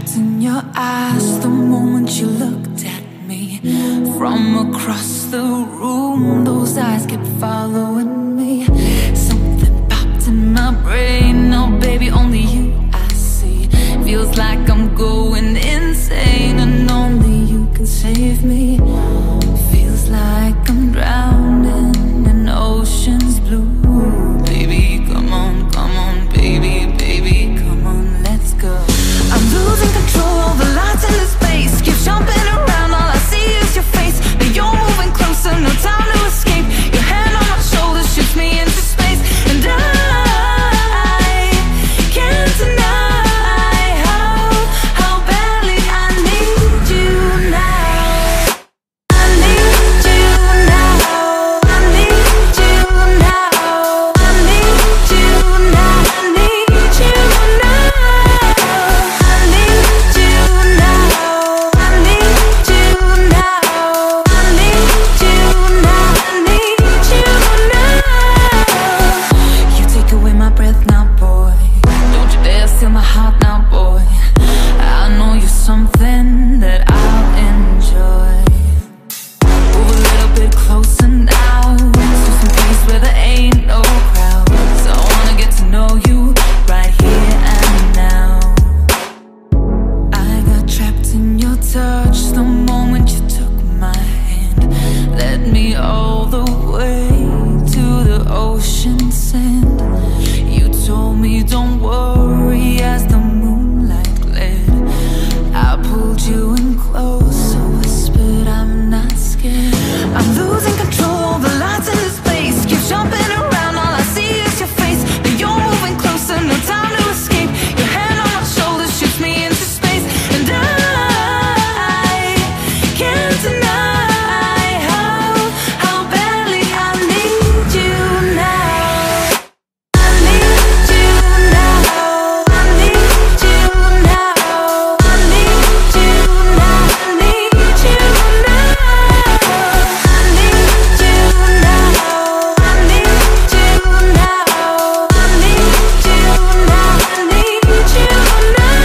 trapped in your eyes the moment you looked at me. From across the room, those eyes kept following me. Something popped in my brain. Now baby, only you I see. Feels like I'm going insane, and only you can save me. Feels like I'm drowning in ocean's blue. Baby, come on, baby, baby, come on, let's go. I'm losing control of the lights in the space. Keep jumping around, all I see is your face. But you're moving closer, no time to escape. Your hand on my shoulder shoots me into space, and I can't deny how badly I need you now. I need you now. I need you now. I need you now. I need you now. I need you now. I need you now. I need you now. I need you now. You take away my breath now, boy. Don't you dare steal my heart now, boy. I know you're something that I'll enjoy. Move a little bit closer now, to some place where there ain't no crowds. I wanna get to know you right here and now. I got trapped in your touch the moment you took my hand. Led me all the way to the ocean sand. You told me don't worry as the moonlight glared. I pulled you in close, whispered I'm not scared. I'm losing control, the lights in the space. Keep jumping around, all I see is your face. But you're moving closer, no time to escape. Your hand on my shoulder shoots me into space, and I can't deny how badly I need you now. I need you now. I need you now. I need you now. I need you now. I need you now. I need you now. I need you now. I need you now.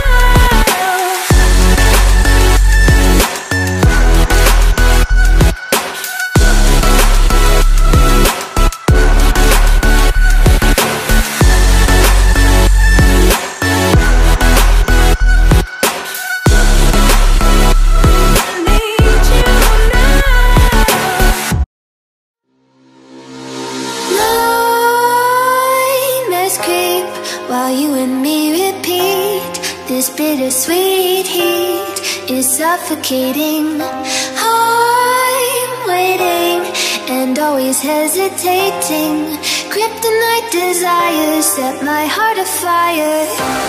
Nightmares creep while you and me repeat. This bittersweet heat is suffocating. I'm waiting and always hesitating. Kryptonite desires set my heart afire.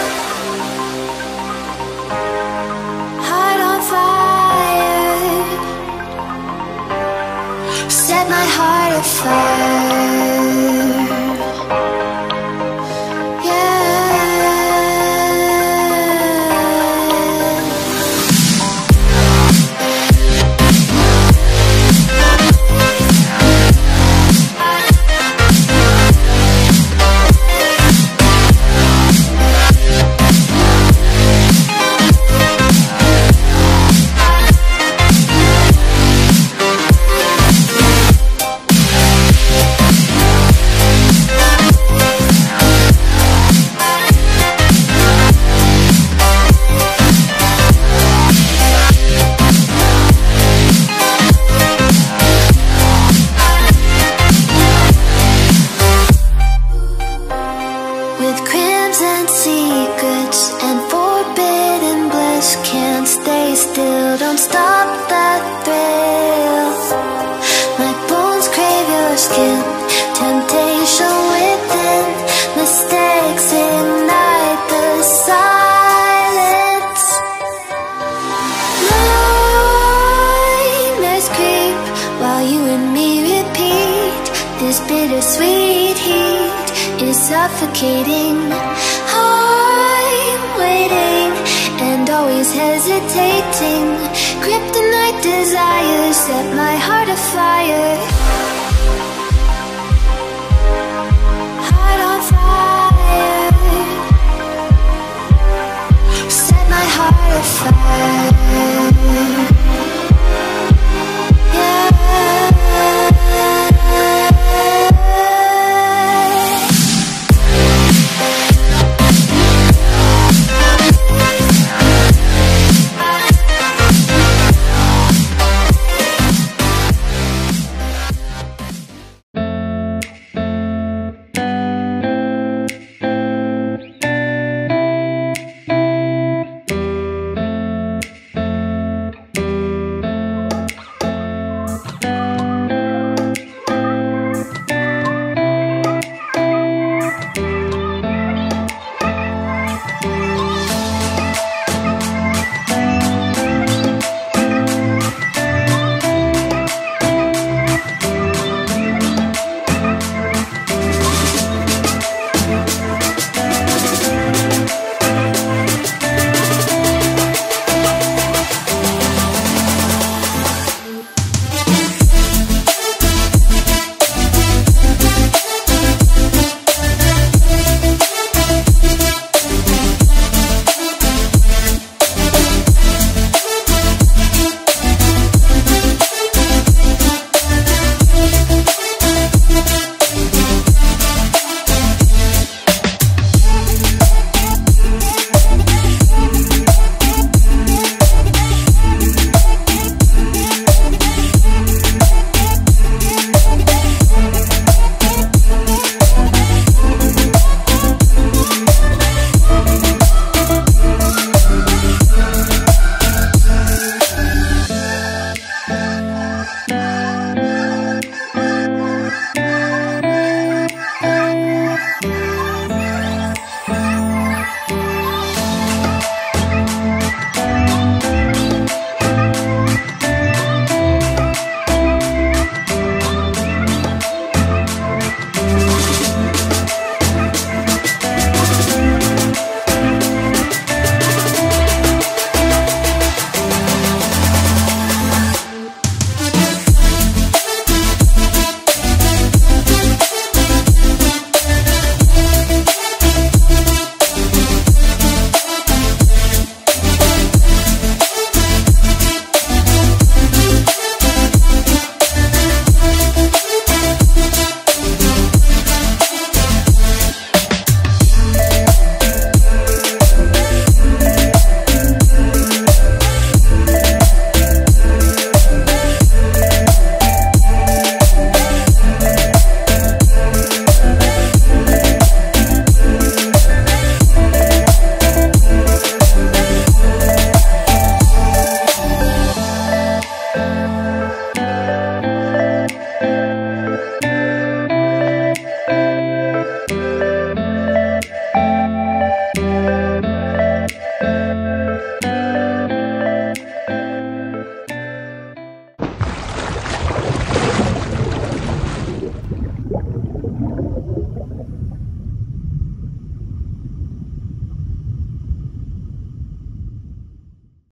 Heart on fire. Set my heart afire. With crimson secrets and forbidden bliss, can't stay still, don't stop that thrill. My bones crave your skin, temptation within, mistakes ignite the silence. Nightmares creep while you and me repeat. This bittersweet heat is suffocating. I'm waiting and always hesitating. Kryptonite desires set my heart afire. Heart on fire. Set my heart afire. inside.